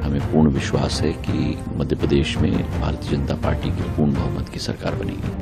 हमें पूर्ण विश्वास है कि मध्य प्रदेश में भारतीय जनता पार्टी की पूर्ण बहुमत की सरकार बनेगी।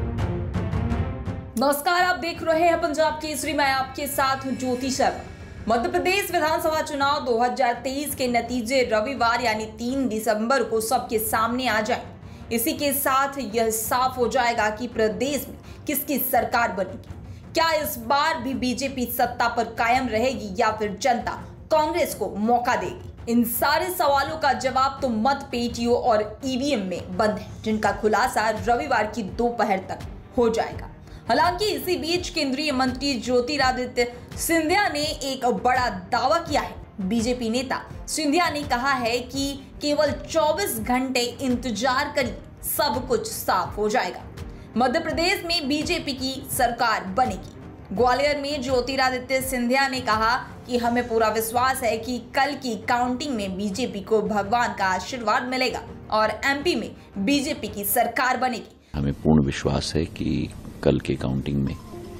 नमस्कार, आप देख रहे हैं पंजाब केसरी। मैं आपके साथ हूं ज्योति शर्मा। मध्य प्रदेश विधानसभा चुनाव 2023 के नतीजे रविवार यानी 3 दिसंबर को सबके सामने आ जाए। इसी के साथ यह साफ हो जाएगा कि प्रदेश में किसकी सरकार बनेगी। क्या इस बार भी बीजेपी सत्ता पर कायम रहेगी या फिर जनता कांग्रेस को मौका देगी? इन सारे सवालों का जवाब तो मत पेटियों और ईवीएम में बंद है, जिनका खुलासा रविवार की दोपहर तक हो जाएगा। हालांकि इसी बीच केंद्रीय मंत्री ज्योतिरादित्य सिंधिया ने एक बड़ा दावा किया है। बीजेपी नेता सिंधिया ने कहा है कि केवल 24 घंटे इंतजार करिए, सब कुछ साफ हो जाएगा। मध्य प्रदेश में बीजेपी की सरकार बनेगी। ग्वालियर में ज्योतिरादित्य सिंधिया ने कहा कि हमें पूरा विश्वास है कि कल की काउंटिंग में बीजेपी को भगवान का आशीर्वाद मिलेगा और एमपी में बीजेपी की सरकार बनेगी। हमें पूर्ण विश्वास है कि कल के काउंटिंग में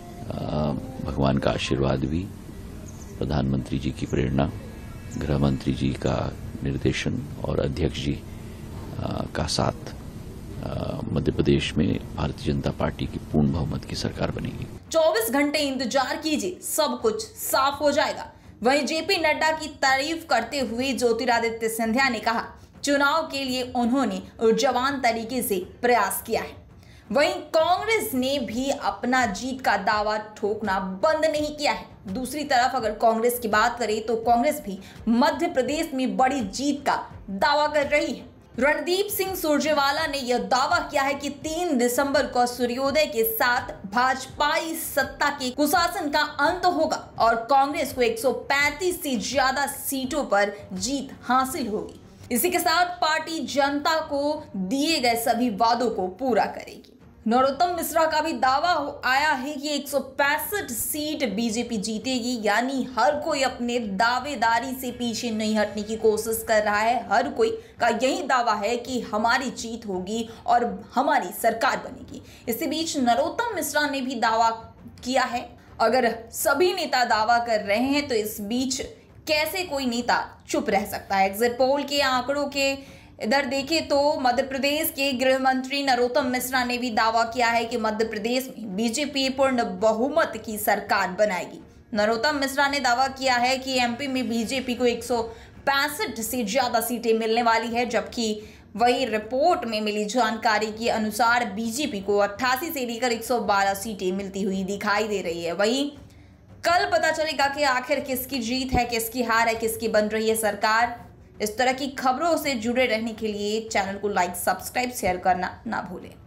भगवान का आशीर्वाद भी, प्रधानमंत्री जी की प्रेरणा, गृह मंत्री जी का निर्देशन और अध्यक्ष जी का साथ मध्य प्रदेश में भारतीय जनता पार्टी की पूर्ण बहुमत की सरकार बनेगी। 24 घंटे इंतजार कीजिए, सब कुछ साफ हो जाएगा। वहीं जेपी नड्डा की तारीफ करते हुए ज्योतिरादित्य सिंधिया ने कहा, चुनाव के लिए उन्होंने ऊर्जावान तरीके से प्रयास किया है। वहीं कांग्रेस ने भी अपना जीत का दावा ठोकना बंद नहीं किया है। दूसरी तरफ अगर कांग्रेस की बात करें तो कांग्रेस भी मध्य प्रदेश में बड़ी जीत का दावा कर रही है। रणदीप सिंह सुरजेवाला ने यह दावा किया है कि 3 दिसंबर को सूर्योदय के साथ भाजपाई सत्ता के कुशासन का अंत होगा और कांग्रेस को 135 से ज्यादा सीटों पर जीत हासिल होगी। इसी के साथ पार्टी जनता को दिए गए सभी वादों को पूरा करेगी। नरोत्तम मिश्रा का भी दावा आया है कि 165 सीट बीजेपी जीतेगी, यानी हर कोई अपने दावेदारी से पीछे नहीं हटने की कोशिश कर रहा है। हर कोई का यही दावा है कि हमारी जीत होगी और हमारी सरकार बनेगी। इसी बीच नरोत्तम मिश्रा ने भी दावा किया है। अगर सभी नेता दावा कर रहे हैं तो इस बीच कैसे कोई नेता चुप रह सकता है? एग्जिट पोल के आंकड़ों के इधर देखें तो मध्य प्रदेश के गृह मंत्री नरोत्तम मिश्रा ने भी दावा किया है कि मध्य प्रदेश में बीजेपी पूर्ण बहुमत की सरकार बनाएगी। नरोत्तम मिश्रा ने दावा किया है कि एमपी में बीजेपी को 165 से ज्यादा सीटें मिलने वाली है, जबकि वही रिपोर्ट में मिली जानकारी के अनुसार बीजेपी को 88 से लेकर 112 सीटें मिलती हुई दिखाई दे रही है। वहीं कल पता चलेगा कि आखिर किसकी जीत है, किसकी हार है, किसकी बन रही है सरकार। इस तरह की खबरों से जुड़े रहने के लिए चैनल को लाइक, सब्सक्राइब, शेयर करना ना भूलें।